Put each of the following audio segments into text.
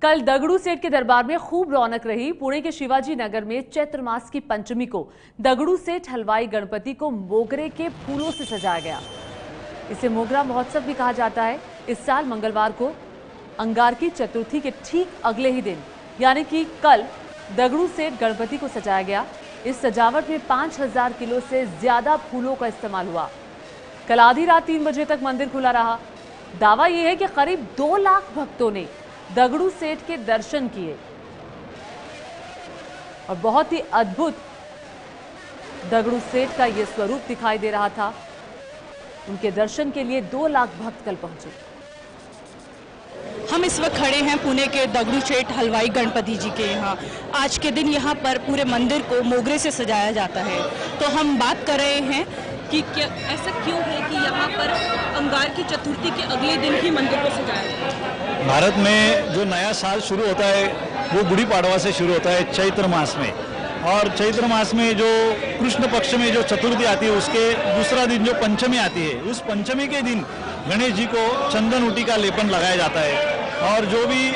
कल दगड़ू सेठ के दरबार में खूब रौनक रही। पुणे के शिवाजी नगर में चैत्र मास की पंचमी को दगड़ू सेठ हलवाई गणपति को मोगरे के फूलों से सजाया गया। इसे मोगरा महोत्सव भी कहा जाता है। इस साल मंगलवार को अंगारकी चतुर्थी के ठीक अगले ही दिन यानी कि कल दगड़ू सेठ गणपति को सजाया गया। इस सजावट में 5000 किलो से ज्यादा फूलों का इस्तेमाल हुआ। कल आधी रात 3 बजे तक मंदिर खुला रहा। दावा यह है कि करीब 2 लाख भक्तों ने दगड़ू सेठ के दर्शन किए और बहुत ही अद्भुत दगड़ू सेठ का यह स्वरूप दिखाई दे रहा था। उनके दर्शन के लिए 2 लाख भक्त कल पहुंचे। हम इस वक्त खड़े हैं पुणे के दगड़ू सेठ हलवाई गणपति जी के यहाँ। आज के दिन यहाँ पर पूरे मंदिर को मोगरे से सजाया जाता है। तो हम बात कर रहे हैं कि क्या ऐसा क्यों है कि यहाँ पर अंगारकी चतुर्थी के अगले दिन ही मंदिर को सजाया जाता है। भारत में जो नया साल शुरू होता है वो गुड़ी पाड़वा से शुरू होता है चैत्र मास में, और चैत्र मास में जो कृष्ण पक्ष में जो चतुर्थी आती है उसके दूसरा दिन जो पंचमी आती है, उस पंचमी के दिन गणेश जी को चंदन ऊटी का लेपन लगाया जाता है। और जो भी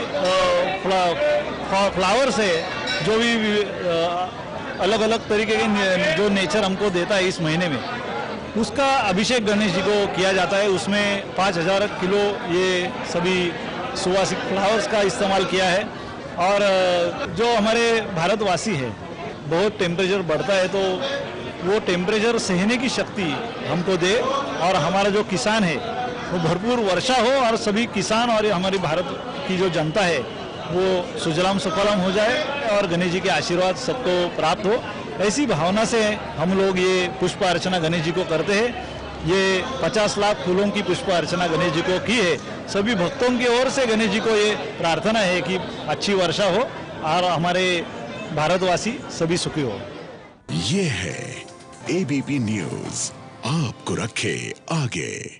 फ्लावर्स है, जो भी अलग अलग तरीके के जो नेचर हमको देता है इस महीने में, उसका अभिषेक गणेश जी को किया जाता है। उसमें 5000 किलो ये सभी सुवासिक फ्लावर्स का इस्तेमाल किया है। और जो हमारे भारतवासी है, बहुत टेम्परेचर बढ़ता है तो वो टेम्परेचर सहने की शक्ति हमको दे, और हमारा जो किसान है वो भरपूर वर्षा हो और सभी किसान और हमारी भारत की जो जनता है वो सुजलाम सुफलाम हो जाए और गणेश जी के आशीर्वाद सबको प्राप्त हो। ऐसी भावना से हम लोग ये पुष्प अर्चना गणेश जी को करते हैं। ये 50 लाख फूलों की पुष्प अर्चना गणेश जी को की है। सभी भक्तों की ओर से गणेश जी को ये प्रार्थना है कि अच्छी वर्षा हो और हमारे भारतवासी सभी सुखी हो। ये है एबीपी न्यूज़, आपको रखे आगे।